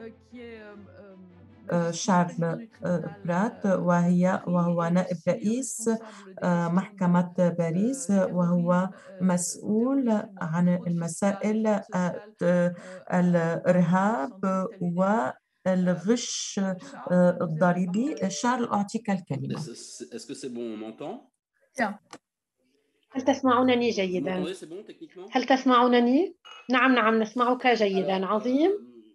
شارل برات، وهو نائب رئيس محكمة باريس، وهو مسؤول عن المسائل الإرهاب والغش الضريبي. شارل، أعطيك الكلمة. هل تسمعونني جيداً؟ هل تسمعونني؟ نعم نعم، نسمعك جيداً. عظيم.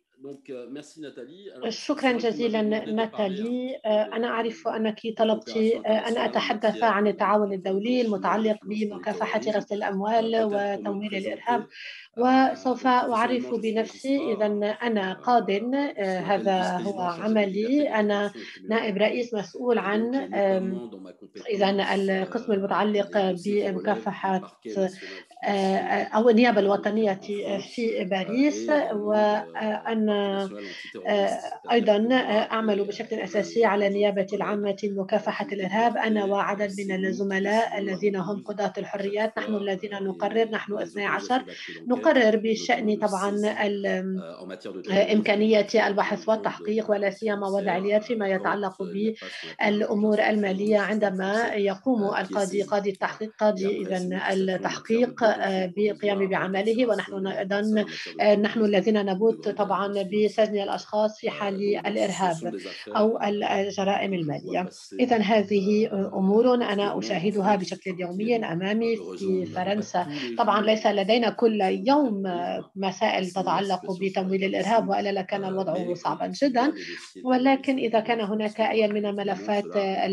شكرا جزيلا ناتالي. أنا أعرف أنك طلبت أن أتحدث عن التعاون الدولي المتعلق بمكافحة غسل الأموال وتمويل الإرهاب، وسوف أعرف بنفسي. إذن أنا قاضٍ، هذا هو عملي. أنا نائب رئيس مسؤول عن إذن القسم المتعلق بمكافحة أو النيابة الوطنية في باريس، وأنا أيضا أعمل بشكل أساسي على النيابة العامة لمكافحة الإرهاب، أنا وعدد من الزملاء الذين هم قضاة الحريات. نحن الذين نقرر، نحن 12 نقرر بشأن طبعا إمكانية البحث والتحقيق، ولا سيما وضع اليد فيما يتعلق بالأمور المالية. عندما يقوم قاضي التحقيق بالقيام بعمله، ونحن أيضا نحن الذين نبوت طبعا بسجن الأشخاص في حال الإرهاب أو الجرائم المالية. إذن هذه أمور أنا أشاهدها بشكل يومي أمامي في فرنسا. طبعا ليس لدينا كل يوم مسائل تتعلق بتمويل الإرهاب، وإلا لكان الوضع صعبا جدا، ولكن إذا كان هناك أي من الملفات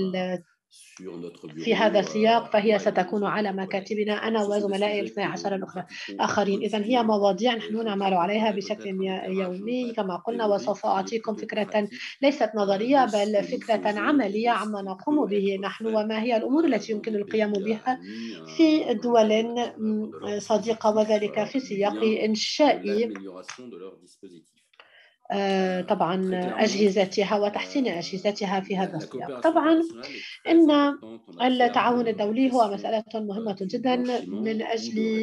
في هذا السياق فهي ستكون على مكاتبنا أنا وزملائي 12 آخرين. إذن هي مواضيع نحن نعمل عليها بشكل يومي كما قلنا، وسوف أعطيكم فكرة ليست نظرية بل فكرة عملية عما نقوم به نحن، وما هي الأمور التي يمكن القيام بها في دول صديقة، وذلك في سياق إنشاء طبعا أجهزتها وتحسين أجهزتها في هذا السياق. طبعا إن التعاون الدولي هو مسألة مهمة جدا من أجل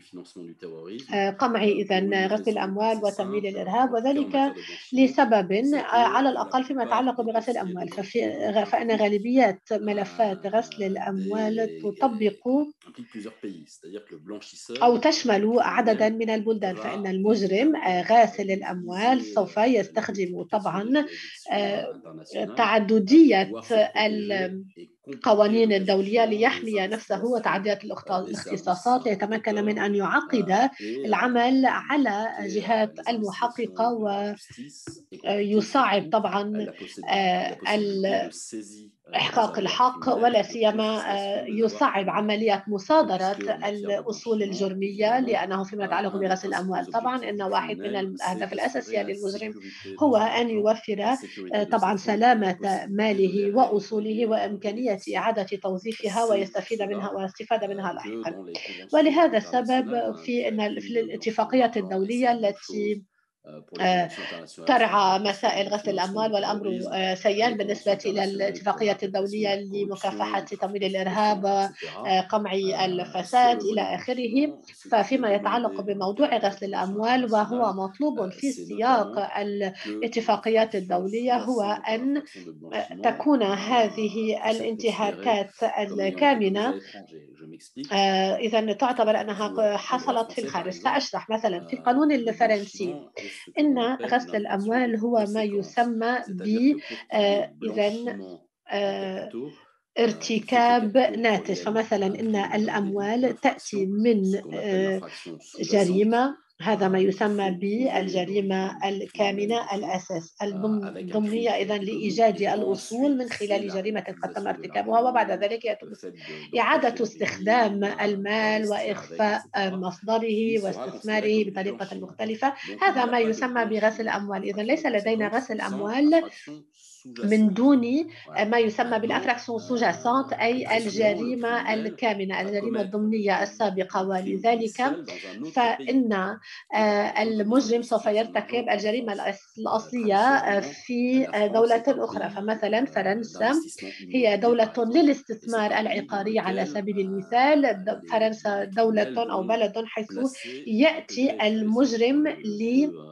قمع إذن غسل الأموال وتمويل الإرهاب، وذلك لسبب على الأقل فيما يتعلق بغسل الأموال. فإن غالبية ملفات غسل الأموال تطبق أو تشمل عددا من البلدان، فإن المجرم غاسل الأموال سوف يستخدم طبعا تعددية القوانين الدولية ليحمي نفسه وتعديات الاختصاصات، ليتمكن من أن يعقد العمل على جهات المحققة ويصعب طبعا إحقاق الحق، ولا سيما يصعب عملية مصادرة الأصول الجرمية، لأنه فيما يتعلق بغسل الأموال طبعا إن واحد من الأهداف الأساسية للمجرم هو أن يوفر طبعا سلامة ماله وأصوله وإمكانية إعادة توظيفها ويستفيد منها والاستفادة منها لاحقا. ولهذا السبب في الاتفاقية الدولية التي ترعى مسائل غسل الأموال، والأمر سيان بالنسبة إلى الاتفاقية الدولية لمكافحة تمويل الإرهاب، قمع الفساد إلى آخره. ففيما يتعلق بموضوع غسل الأموال وهو مطلوب في سياق الاتفاقيات الدولية هو أن تكون هذه الانتهاكات الكامنة إذا تعتبر أنها حصلت في الخارج. سأشرح. مثلا في القانون الفرنسي إن غسل الأموال هو ما يسمى ب ارتكاب ناتج. فمثلا إن الأموال تأتي من جريمة، هذا ما يسمى بالجريمة الكامنة الأساس الضمنية، إذن لإيجاد الأصول من خلال جريمة قد تم ارتكابها، وبعد ذلك يتم إعادة استخدام المال وإخفاء مصدره واستثماره بطريقة مختلفة. هذا ما يسمى بغسل الأموال. إذن ليس لدينا غسل أموال من دون ما يسمى بالأفراكسيون سوجاسانت، أي الجريمة الكامنة، الجريمة الضمنية السابقة. ولذلك فإن المجرم سوف يرتكب الجريمة الأصلية في دولة أخرى. فمثلا فرنسا هي دولة للاستثمار العقاري على سبيل المثال. فرنسا دولة أو بلد حيث يأتي المجرم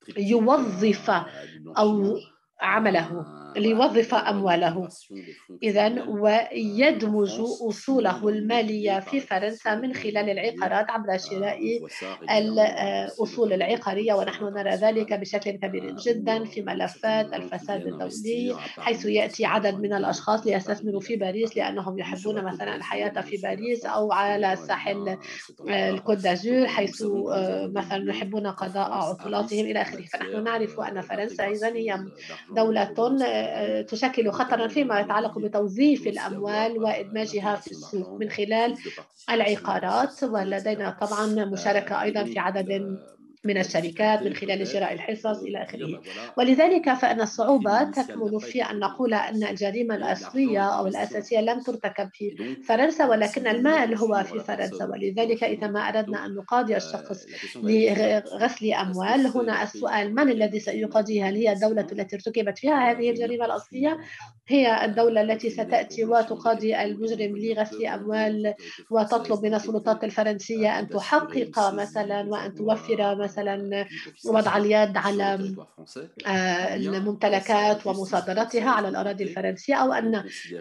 يوظف أو عمله ليوظف أمواله. إذن ويدمج أصوله المالية في فرنسا من خلال العقارات عبر شراء الأصول العقارية، ونحن نرى ذلك بشكل كبير جدا في ملفات الفساد الدولي، حيث يأتي عدد من الأشخاص ليستثمروا في باريس لأنهم يحبون مثلا الحياة في باريس أو على ساحل الكوت دازور، حيث مثلا يحبون قضاء عطلاتهم إلى آخره. فنحن نعرف أن فرنسا إذن هي دولة تشكل خطرا فيما يتعلق بتوظيف الأموال وإدماجها في السوق من خلال العقارات، ولدينا طبعا مشاركة أيضا في عدد من الشركات من خلال شراء الحصص إلى آخره. ولذلك فإن الصعوبة تكمن في أن نقول أن الجريمة الأصلية أو الأساسية لم ترتكب في فرنسا، ولكن المال هو في فرنسا. ولذلك إذا ما أردنا أن نقاضي الشخص لغسل أموال، هنا السؤال: من الذي سيقاضيها؟ هل هي الدولة التي ارتكبت فيها هذه الجريمة الأصلية؟ هي الدولة التي ستأتي وتقاضي المجرم لغسل أموال وتطلب من السلطات الفرنسية أن تحقق مثلا وأن توفر مثلا وضع اليد على الممتلكات ومصادرتها على الأراضي الفرنسية، أو أن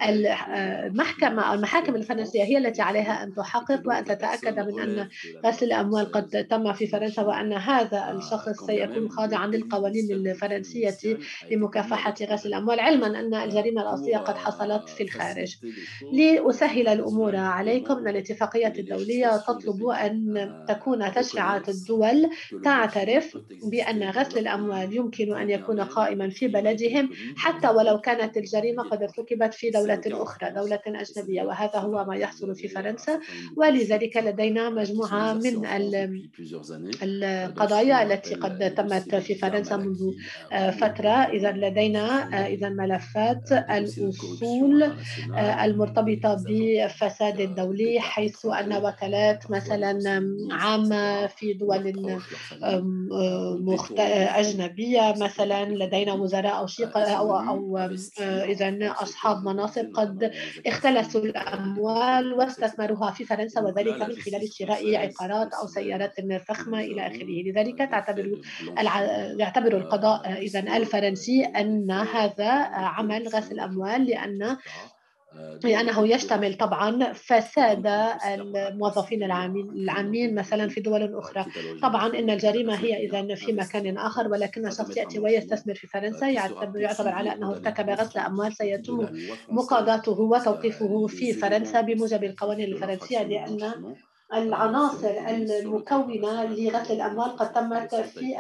المحاكم الفرنسية هي التي عليها أن تحقق وأن تتأكد من أن غسل الأموال قد تم في فرنسا، وأن هذا الشخص سيكون خاضعا للقوانين الفرنسية لمكافحة غسل الأموال، علما أن الجريمة الأصلية قد حصلت في الخارج. لأسهل الأمور عليكم، أن الاتفاقية الدولية تطلب أن تكون تشريعات الدول تعترف بأن غسل الأموال يمكن أن يكون قائما في بلدهم حتى ولو كانت الجريمة قد ارتكبت في دولة أخرى، دولة أجنبية، وهذا هو ما يحصل في فرنسا. ولذلك لدينا مجموعة من القضايا التي قد تمت في فرنسا منذ فترة. إذا لدينا إذا ملفات الأصول المرتبطة بالفساد الدولي، حيث أن وكالات مثلا عامة في دول أجنبية، مثلا لدينا وزراء أو إذا أصحاب مناصب قد اختلسوا الأموال واستثمروها في فرنسا، وذلك من خلال شراء عقارات أو سيارات فخمة إلى آخره. لذلك يعتبر القضاء إذا الفرنسي أن هذا عمل غسل أموال، لأنه يشتمل طبعا فساد الموظفين العامين مثلا في دول أخرى. طبعا إن الجريمة هي إذا في مكان آخر، ولكن الشخص يأتي ويستثمر في فرنسا، يعتبر على أنه ارتكب غسل أموال، سيتم مقاضاته وتوقيفه في فرنسا بموجب القوانين الفرنسية، لأن العناصر المكونة لغسل الأموال قد تمت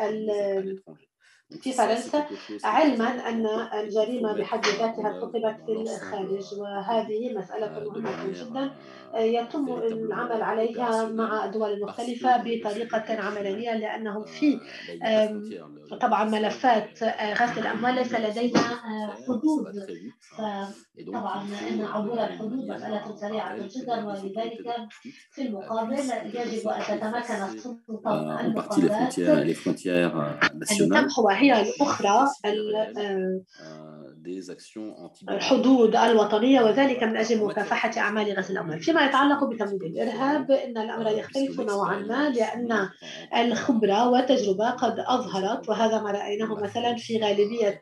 في فرنسا، علما أن الجريمة بحد ذاتها ارتكبت في الخارج. وهذه مسألة مهمة جدا يتم العمل عليها مع دول مختلفة بطريقة عملية، لأنهم في طبعا ملفات غسل الأموال ليس لدينا حدود، طبعا إن عبور الحدود مسألة سريعة جدا، ولذلك في المقابل يجب أن تتمكن السلطات المقاضاة أن تمحو هي الأخرى الحدود الوطنية، وذلك من أجل مكافحة أعمال غسل الأموال. فيما يتعلق بتمويل الإرهاب، إن الأمر يختلف نوعا ما، لأن الخبرة والتجربة قد أظهرت، وهذا ما رأيناه مثلا في غالبية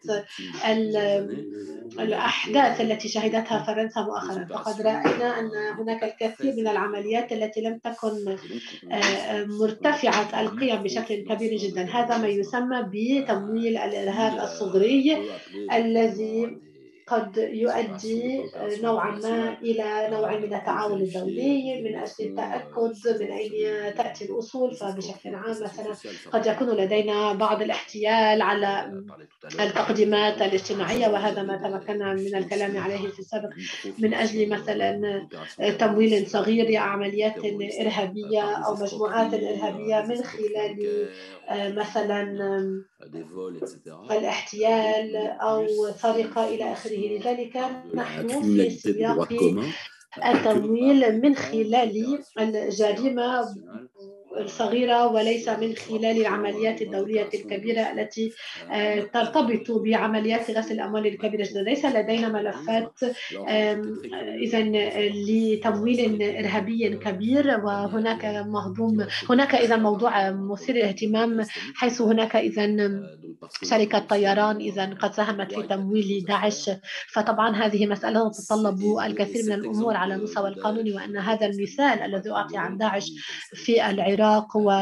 الأحداث التي شهدتها فرنسا مؤخرا، فقد رأينا أن هناك الكثير من العمليات التي لم تكن مرتفعة القيم بشكل كبير جدا. هذا ما يسمى بتمويل الإرهاب الصغري، الذي قد يؤدي نوعا ما إلى نوع من التعاون الدولي من أجل التأكد من أين تأتي الأصول. فبشكل عام مثلا قد يكون لدينا بعض الاحتيال على التقديمات الاجتماعية، وهذا ما تمكنا من الكلام عليه في السابق، من أجل مثلا تمويل صغير لعمليات إرهابية أو مجموعات إرهابية من خلال مثلا الاحتيال أو سرقة إلى آخره. لذلك نحن في سياق التمويل من خلال الجريمة الصغيرة وليس من خلال العمليات الدولية الكبيرة التي ترتبط بعمليات غسل الأموال الكبيرة جدا. ليس لدينا ملفات إذن لتمويل إرهابي كبير، وهناك هناك إذا موضوع مثير للاهتمام، حيث هناك إذن شركة طيران إذن قد ساهمت في تمويل داعش. فطبعا هذه مسألة تتطلب الكثير من الأمور على المستوى القانوني، وأن هذا المثال الذي أعطي عن داعش في العراق و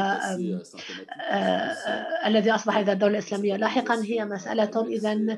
الذي أصبح إذا الدولة الإسلامية لاحقا هي مسألة إذن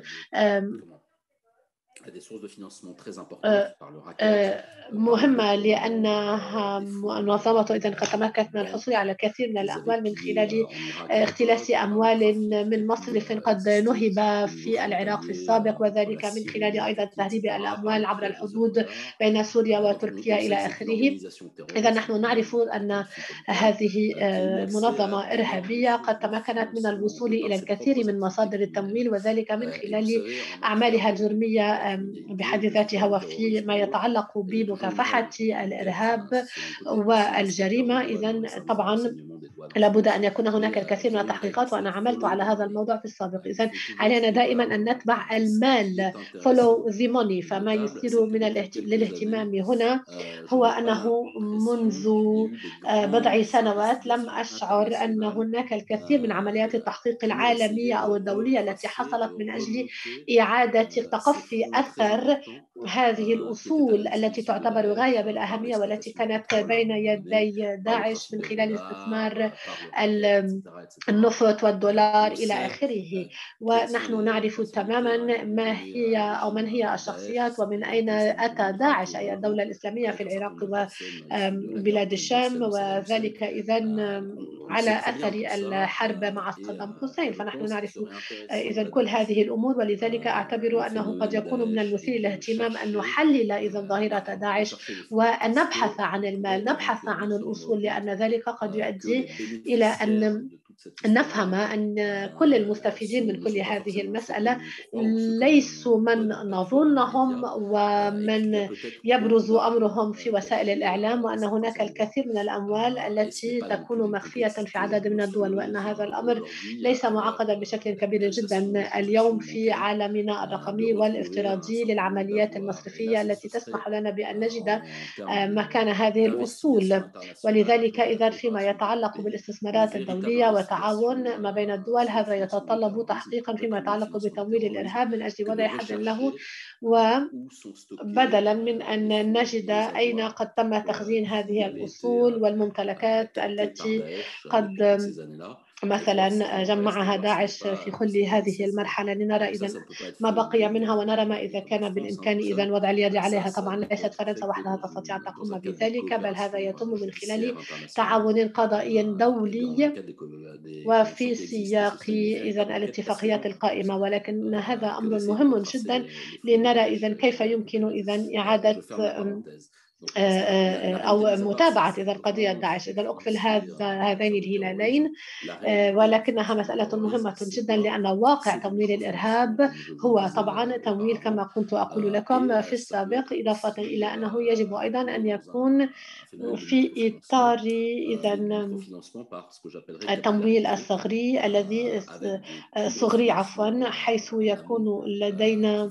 مهمة، لأنها منظمة إذن قد تمكنت من الحصول على الكثير من الأموال من خلال اختلاس أموال من مصرف قد نهب في العراق في السابق، وذلك من خلال أيضا تهريب الأموال عبر الحدود بين سوريا وتركيا إلى آخره. إذا نحن نعرف أن هذه منظمة إرهابية قد تمكنت من الوصول إلى الكثير من مصادر التمويل، وذلك من خلال أعمالها الجرمية بحد ذاتها، وفيما يتعلق بمكافحة الإرهاب والجريمة. إذن طبعا لابد أن يكون هناك الكثير من التحقيقات، وأنا عملت على هذا الموضوع في السابق. إذن علينا دائما أن نتبع المال، follow the money. فما يثير للاهتمام هنا هو أنه منذ بضع سنوات لم أشعر أن هناك الكثير من عمليات التحقيق العالمية أو الدولية التي حصلت من أجل إعادة تقفي أثر هذه الأصول التي تعتبر غاية بالأهمية، والتي كانت بين يدي داعش من خلال استثمار النفط والدولار إلى آخره. ونحن نعرف تماما ما هي أو من هي الشخصيات ومن أين أتى داعش، أي الدولة الإسلامية في العراق وبلاد الشام، وذلك إذن على أثر الحرب مع صدام حسين. فنحن نعرف إذن كل هذه الأمور، ولذلك أعتبر أنه قد يكون من المثير للاهتمام أن نحلل إذن ظاهرة داعش وأن نبحث عن المال، نبحث عن الأصول، لأن ذلك قد يؤدي إلى أن نفهم أن كل المستفيدين من كل هذه المسألة ليسوا من نظنهم ومن يبرز أمرهم في وسائل الإعلام، وأن هناك الكثير من الأموال التي تكون مخفية في عدد من الدول، وأن هذا الأمر ليس معقدا بشكل كبير جدا اليوم في عالمنا الرقمي والافتراضي للعمليات المصرفية التي تسمح لنا بأن نجد مكان هذه الأصول. ولذلك إذا فيما يتعلق بالاستثمارات الدولية وتعاون ما بين الدول، هذا يتطلب تحقيقا فيما يتعلق بتمويل الإرهاب من أجل وضع حد له، وبدلا من أن نجد أين قد تم تخزين هذه الأصول والممتلكات التي قد مثلا جمعها داعش في كل هذه المرحلة، لنرى إذن ما بقي منها ونرى ما إذا كان بالإمكان إذن وضع اليد عليها. طبعا ليست فرنسا وحدها تستطيع أن تقوم بذلك، بل هذا يتم من خلال تعاون قضائي دولي وفي سياق إذن الاتفاقيات القائمة. ولكن هذا أمر مهم جدا لنرى إذن كيف يمكن إذن إعادة أو متابعة إذا القضية داعش. إذا أقفل هذين الهلالين، ولكنها مسألة مهمة جدا، لأن واقع تمويل الإرهاب هو طبعا تمويل كما كنت أقول لكم في السابق، إضافة إلى أنه يجب أيضا أن يكون في إطار إذن التمويل الصغري الذي صغري عفوا، حيث يكون لدينا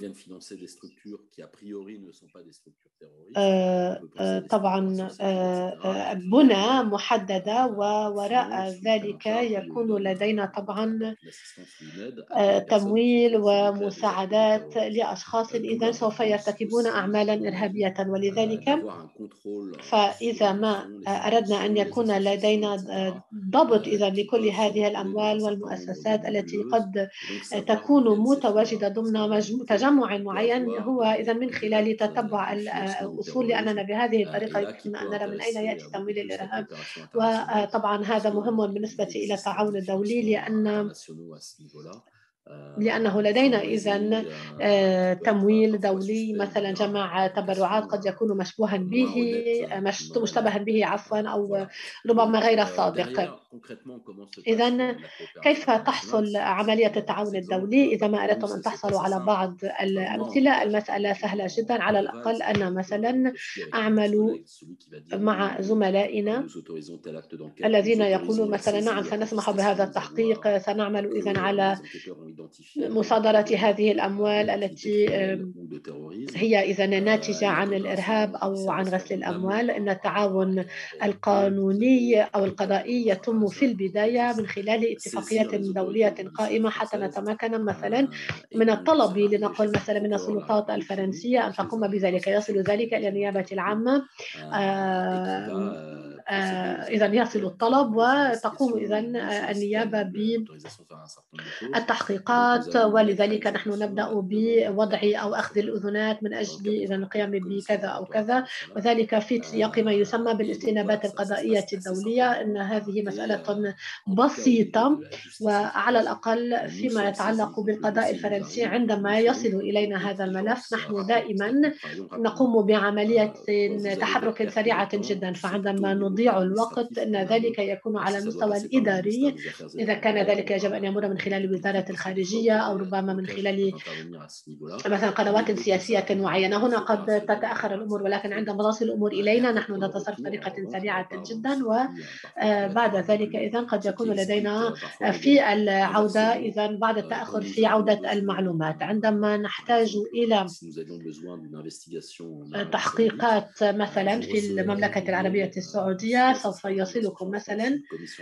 طبعا بنى محددة، ووراء ذلك يكون لدينا طبعا تمويل ومساعدات لأشخاص إذا سوف يرتكبون أعمالا إرهابية. ولذلك فإذا ما أردنا أن يكون لدينا ضبط إذا لكل هذه الأموال والمؤسسات التي قد تكون متواجدة ضمن تجمع معين، هو إذا من خلال تتبع الأصول، لأننا بهذه الطريقة يمكن أن نرى من أين يأتي تمويل الإرهاب. وطبعا هذا مهم بالنسبة إلى التعاون الدولي، لأن لأنه لدينا إذن تمويل دولي مثلا جمع تبرعات قد يكون مشتبها به عفوا أو ربما غير صادق. إذن كيف تحصل عملية التعاون الدولي؟ إذا ما أردتم أن تحصلوا على بعض الأمثلة، المسألة سهلة جدا. على الأقل أنا مثلا أعمل مع زملائنا الذين يقولون مثلا نعم سنسمح بهذا التحقيق، سنعمل إذن على مصادرة هذه الأموال التي هي إذن ناتجة عن الإرهاب أو عن غسل الأموال. إن التعاون القانوني أو القضائي يتم في البداية من خلال اتفاقيات دولية قائمة حتى نتمكن مثلا من الطلب لنقل مثلا من السلطات الفرنسية أن تقوم بذلك. يصل ذلك إلى النيابة العامة، إذن يصل الطلب وتقوم إذن النيابة بالتحقيقات، ولذلك نحن نبدأ بوضع أو أخذ الأذونات من أجل إذن القيام بكذا أو كذا، وذلك في سياق ما يسمى بالاستنابات القضائية الدولية. إن هذه مسألة بسيطة، وعلى الأقل فيما يتعلق بالقضاء الفرنسي عندما يصل إلينا هذا الملف نحن دائما نقوم بعملية تحرك سريعة جدا. فعندما نضيع الوقت أن ذلك يكون على المستوى الإداري، إذا كان ذلك يجب أن يمر من خلال وزارة الخارجية أو ربما من خلال مثلا قنوات سياسية معينة. هنا قد تتأخر الأمور، ولكن عندما تصل الأمور إلينا نحن نتصرف بطريقة سريعة جدا، وبعد ذلك إذن قد يكون لدينا في العودة إذن بعد التأخر في عودة المعلومات. عندما نحتاج إلى تحقيقات مثلا في المملكة العربية السعودية سوف يصلكم مثلا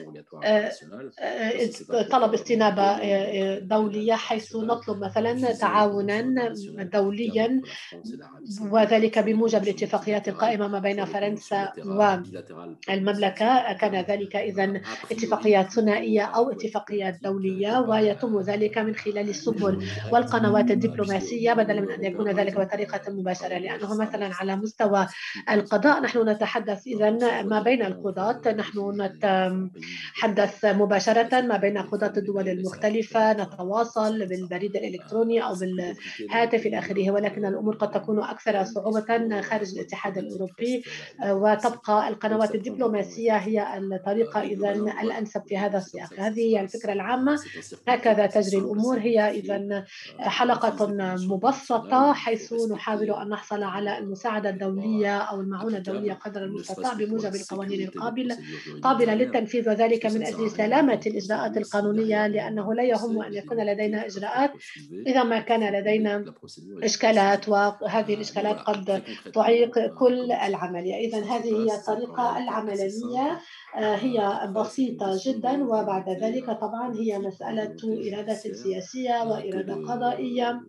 طلب استنابة دولية، حيث نطلب مثلا تعاونا دوليا، وذلك بموجب الاتفاقيات القائمة ما بين فرنسا والمملكة. كان ذلك إذن اتفاقيات ثنائية أو اتفاقيات دولية، ويتم ذلك من خلال السبل والقنوات الدبلوماسية بدلا من أن يكون ذلك بطريقة مباشرة. لأنه مثلا على مستوى القضاء نحن نتحدث إذن ما بين القضاة، نحن نتحدث مباشرة ما بين قضاة الدول المختلفة، نتواصل بالبريد الإلكتروني أو بالهاتف إلى آخره، ولكن الأمور قد تكون أكثر صعوبة خارج الاتحاد الأوروبي، وتبقى القنوات الدبلوماسية هي الطريقة إذن الأنسب في هذا السياق. هذه هي الفكرة العامة، هكذا تجري الأمور. هي إذن حلقة مبسطة حيث نحاول أن نحصل على المساعدة الدولية أو المعونة الدولية قدر المستطاع بموجب القوانين قابلة للتنفيذ، وذلك من أجل سلامة الإجراءات القانونية، لأنه لا يهم أن يكون لدينا إجراءات إذا ما كان لدينا إشكالات، وهذه الإشكالات قد تعيق كل العملية. إذن هذه هي الطريقة العملية، هي بسيطة جدا، وبعد ذلك طبعا هي مسألة إرادة سياسية وإرادة قضائية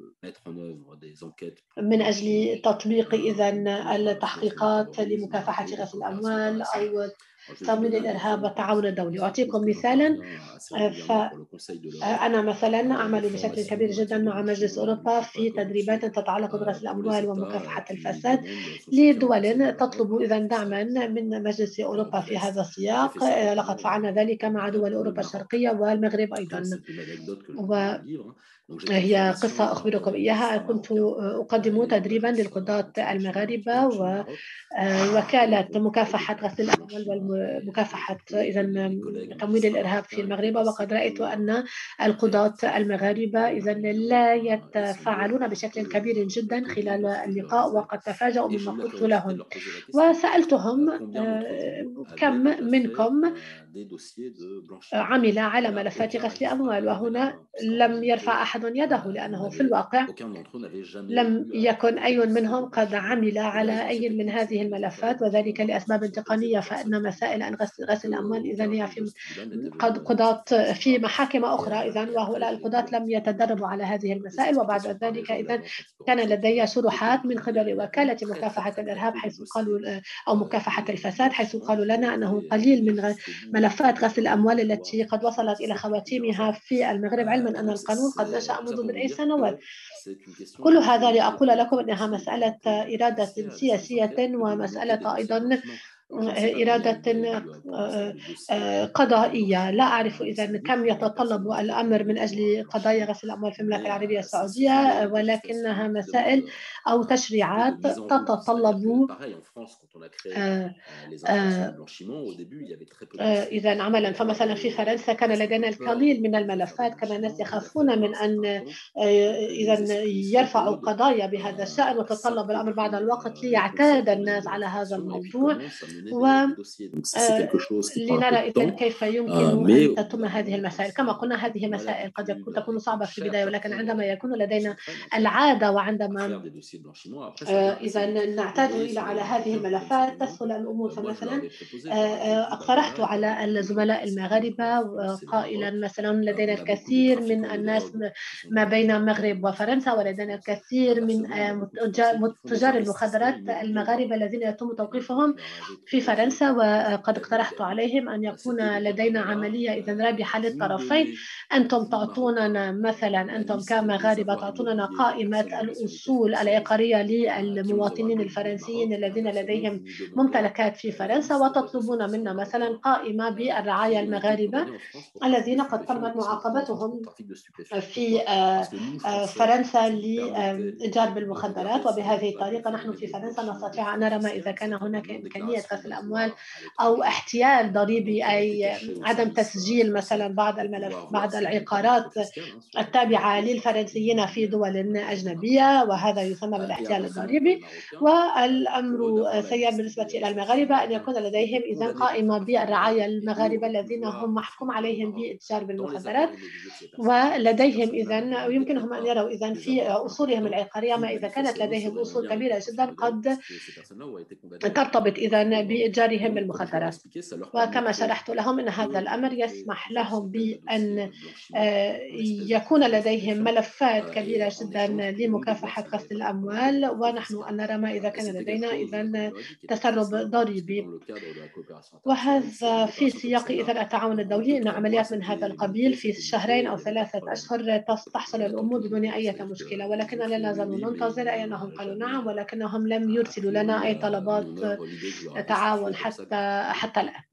من أجل تطبيق إذن التحقيقات لمكافحة غسل الأموال أو تمويل الإرهاب والتعاون الدولي. أعطيكم مثالا، فأنا مثلا أعمل بشكل كبير جدا مع مجلس أوروبا في تدريبات تتعلق بغسل الأموال ومكافحة الفساد لدول تطلب إذن دعما من مجلس أوروبا في هذا السياق. لقد فعلنا ذلك مع دول أوروبا الشرقية والمغرب أيضا، هي قصة أخبركم إياها. كنت أقدم تدريبا للقضاة المغاربة ووكالة مكافحة غسل الأموال والمكافحة إذن تمويل الإرهاب في المغرب، وقد رأيت أن القضاة المغاربة إذن لا يتفاعلون بشكل كبير جدا خلال اللقاء، وقد تفاجأوا مما قلت لهم، وسألتهم كم منكم عمل على ملفات غسل أموال، وهنا لم يرفع أحد يده، لأنه في الواقع لم يكن أي منهم قد عمل على أي من هذه الملفات، وذلك لأسباب تقنية. فإن مسائل عن غسل الأموال إذن هي في قضاة في محاكم أخرى إذن، وهؤلاء القضاة لم يتدربوا على هذه المسائل. وبعد ذلك إذن كان لدي شروحات من قبل وكالة مكافحة الإرهاب حيث قالوا أو مكافحة الفساد، حيث قالوا لنا أنه قليل من ملفات غسل الأموال التي قد وصلت إلى خواتيمها في المغرب، علما أن القانون قد نشأ منذ بضع سنوات. كل هذا لأقول لكم أنها مسألة إرادة سياسية ومسألة أيضا إرادة قضائية. لا أعرف إذا كم يتطلب الأمر من أجل قضايا غسيل الأموال في المملكة العربية السعودية، ولكنها مسائل أو تشريعات تتطلب إذا عملا. فمثلا في فرنسا كان لدينا القليل من الملفات، كان الناس يخافون من أن إذا يرفعوا قضايا بهذا الشأن، وتطلب الأمر بعض الوقت ليعتاد الناس على هذا الموضوع، لنرى إذن كيف يمكن أن تتم هذه المسائل. كما قلنا هذه مسائل قد تكون صعبة في البداية، ولكن عندما يكون لدينا العادة وعندما إذا نعتاد على هذه الملفات تسهل الأمور. فمثلا اقترحت على الزملاء المغاربة قائلا مثلا لدينا الكثير من الناس ما بين المغرب وفرنسا، ولدينا الكثير من تجار المخدرات المغاربة الذين يتم توقيفهم في فرنسا، وقد اقترحت عليهم أن يكون لدينا عملية إذن رابحة للطرفين. أنتم تعطوننا مثلا، أنتم كمغاربة تعطوننا قائمة الأصول العقارية للمواطنين الفرنسيين الذين لديهم ممتلكات في فرنسا، وتطلبون منا مثلا قائمة بالرعايا المغاربة الذين قد تمت معاقبتهم في فرنسا لإتجار بالمخدرات. وبهذه الطريقة نحن في فرنسا نستطيع أن نرى ما إذا كان هناك إمكانية غسل أموال أو احتيال ضريبي، أي عدم تسجيل مثلا بعض العقارات التابعة للفرنسيين في دول أجنبية، وهذا يسمى بالاحتيال الضريبي. والأمر سيء بالنسبة إلى المغاربة أن يكون لديهم إذن قائمة بالرعايا المغاربة الذين هم محكوم عليهم بإتجار بالمخدرات، ولديهم إذن يمكنهم أن يروا إذن في أصولهم العقارية ما إذا كانت لديهم أصول كبيرة جدا قد ترتبط إذن بإتجارهم بالمخدرات. وكما شرحت لهم أن هذا الأمر يسمح لهم بأن يكون لديهم ملفات كبيرة جدا لمكافحة غسل الأموال، ونحن أن نرى ما إذا كان لدينا إذن تسرب ضريبي. وهذا في سياق إذن التعاون الدولي، أن عمليات من هذا القبيل في 2 أو 3 أشهر تحصل الأمور بدون أي مشكلة، ولكننا لا نزال ننتظر أنهم قالوا نعم، ولكنهم لم يرسلوا لنا أي طلبات تعاون حتى الآن.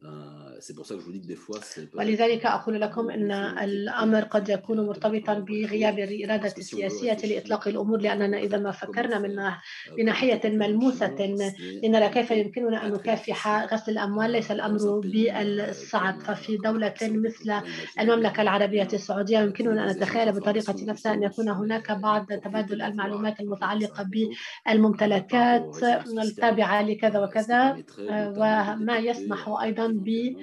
ولذلك أقول لكم أن الأمر قد يكون مرتبطا بغياب الإرادة السياسية لإطلاق الأمور، لأننا إذا ما فكرنا من ناحية ملموسة لنرى كيف يمكننا أن نكافح غسل الأموال ليس الأمر بالصعب. ففي دولة مثل المملكة العربية السعودية يمكننا أن نتخيل بطريقة نفسها أن يكون هناك بعض تبادل المعلومات المتعلقة بالممتلكات التابعة لكذا وكذا، وما يسمح أيضا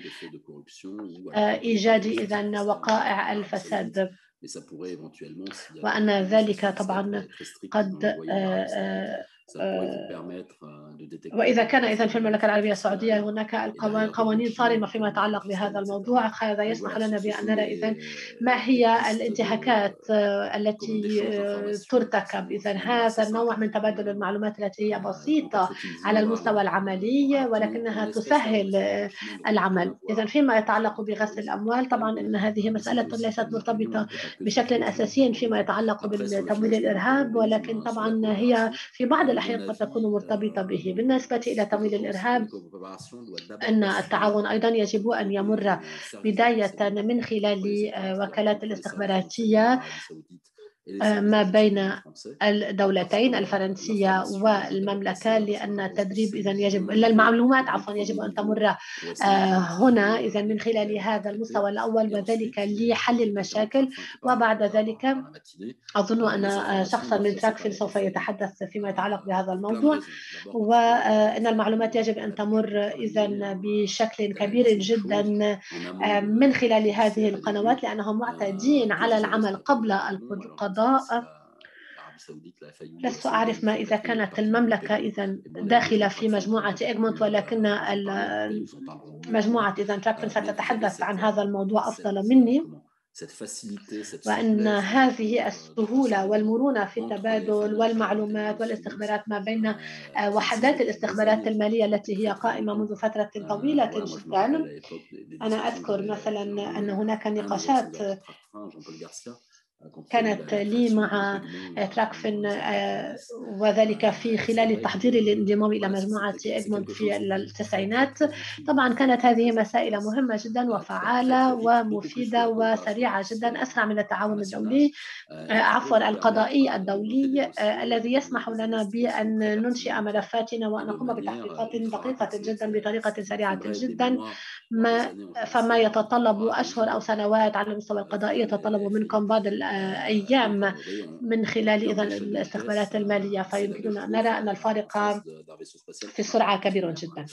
بإيجاد إذن وقائع الفساد، وأن ذلك طبعا قد وإذا كان إذن في المملكة العربية السعودية هناك قوانين صارمة فيما يتعلق بهذا الموضوع، هذا يسمح لنا بأن نرى إذن ما هي الانتهاكات التي ترتكب. إذن هذا النوع من تبادل المعلومات التي هي بسيطة على المستوى العملي ولكنها تسهل العمل. إذن فيما يتعلق بغسل الأموال طبعا إن هذه مسألة ليست مرتبطة بشكل أساسي فيما يتعلق بالتمويل الإرهاب، ولكن طبعا هي في بعض الأحيان قد تكون مرتبطة به. بالنسبة إلى تمويل الإرهاب أن التعاون أيضا يجب أن يمر بداية من خلال وكالات الاستخباراتية ما بين الدولتين الفرنسية والمملكة، لأن التدريب إذن يجب المعلومات يجب أن تمر هنا إذن من خلال هذا المستوى الأول، وذلك لحل المشاكل. وبعد ذلك أظن أن شخصا من تراكفيل سوف يتحدث فيما يتعلق بهذا الموضوع، وأن المعلومات يجب أن تمر إذن بشكل كبير جدا من خلال هذه القنوات، لأنهم معتادين على العمل قبل القضاء. لست أعرف ما إذا كانت المملكة إذن داخلة في مجموعة إغمونت، ولكن مجموعة إذن تراكفيل ستتحدث عن هذا الموضوع أفضل مني، وأن هذه السهولة والمرونة في التبادل والمعلومات والاستخبارات ما بين وحدات الاستخبارات المالية التي هي قائمة منذ فترة طويلة جدا. أنا أذكر مثلا أن هناك نقاشات كانت لي مع تراكفن وذلك في خلال تحضيري للانضمام إلى مجموعة إدموند في التسعينات. طبعا كانت هذه مسائل مهمة جدا وفعالة ومفيدة وسريعة جدا، أسرع من التعاون الدولي عفوا القضائي الدولي الذي يسمح لنا بأن ننشئ ملفاتنا وأن نقوم بتحقيقات دقيقة جدا بطريقة سريعة جدا. فما يتطلب أشهر أو سنوات على المستوى القضائي يتطلب منكم بعض الأيام من خلال إذن الاستخبارات المالية، فيمكننا أن نرى أن الفارق في السرعة كبير جدا.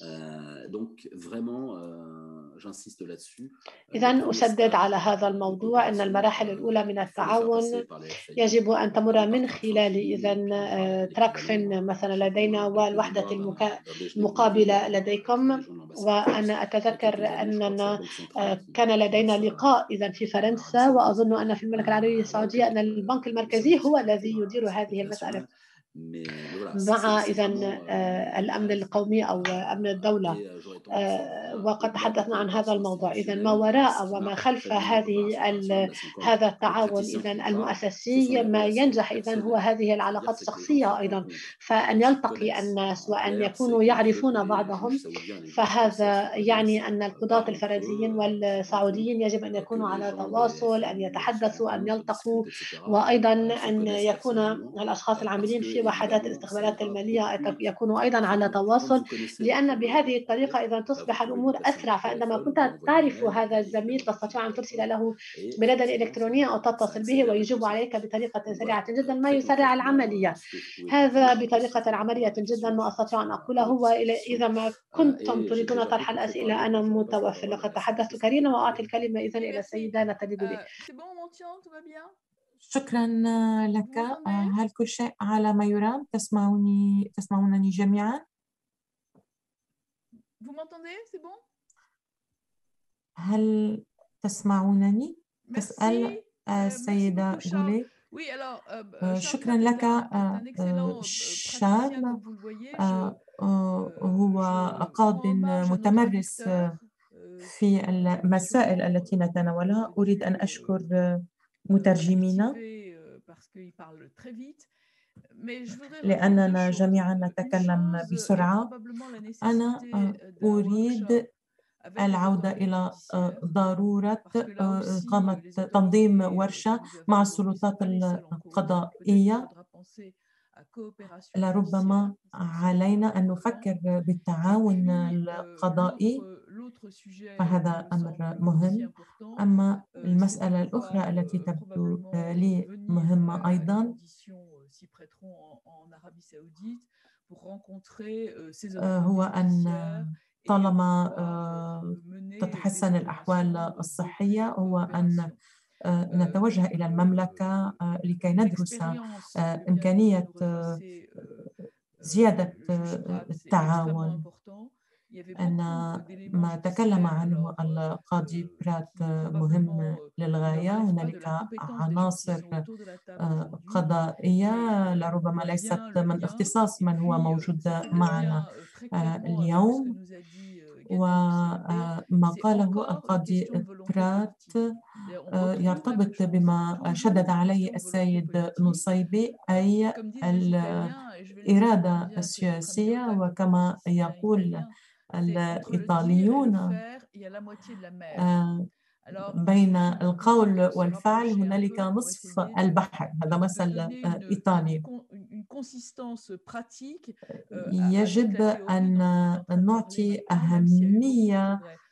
إذن أشدد على هذا الموضوع أن المراحل الأولى من التعاون يجب أن تمر من خلال إذن تراكفن مثلا لدينا والوحدة المقابلة لديكم. وأنا أتذكر أننا كان لدينا لقاء إذن في فرنسا، وأظن أن في المملكة العربية السعودية أن البنك المركزي هو الذي يدير هذه المسألة مع إذن الأمن القومي أو أمن الدولة، وقد تحدثنا عن هذا الموضوع. إذن ما وراء وما خلف هذا التعاون إذن المؤسسي ما ينجح إذن هو هذه العلاقات الشخصية أيضا، فأن يلتقي الناس وأن يكونوا يعرفون بعضهم. فهذا يعني أن القضاة الفرنسيين والسعوديين يجب أن يكونوا على تواصل، أن يتحدثوا، أن يلتقوا، وأيضا أن يكون الأشخاص العاملين في وحدات الاستخبارات المالية يكونوا أيضا على تواصل، لأن بهذه الطريقة إذا تصبح الأمور أسرع. فعندما كنت تعرف هذا الزميل تستطيع أن ترسل له بريدا إلكترونية أو تتصل به ويجيب عليك بطريقة سريعة جدا، ما يسرع العملية. هذا بطريقة عملية جدا ما أستطيع أن أقوله. وإذا ما كنتم تريدون طرح الأسئلة أنا متوفر. لقد تحدثت كريمة وأعطي الكلمة إذن إلى السيدة ناتالي غوليه. شكرا لك. هل كل شيء على ما يرام؟ تسمعونني جميعا؟ هل تسمعونني؟ تسأل السيدة غوليه. شكرا لك شارل. هو قاض متمرس في المسائل التي نتناولها. أريد أن أشكر مترجمينا لأننا جميعا نتكلم بسرعة. أنا أريد العودة إلى ضرورة إقامة تنظيم ورشة مع السلطات القضائية. لربما علينا أن نفكر بالتعاون القضائي، فهذا أمر مهم. أما المسألة الأخرى التي تبدو لي مهمة أيضا هو أن طالما تتحسن الأحوال الصحية هو أن نتوجه إلى المملكة لكي ندرس إمكانية زيادة التعاون. أن ما تكلم عنه القاضي برات مهم للغاية. هنالك عناصر قضائية لربما ليست من اختصاص من هو موجود معنا اليوم، وما قاله القاضي برات يرتبط بما شدد عليه السيد نصيبي، أي الإرادة السياسية. وكما يقول الإيطاليون بين القول والفعل هنالك نصف البحر. هذا مثل إيطالي. يجب أن نعطي أهمية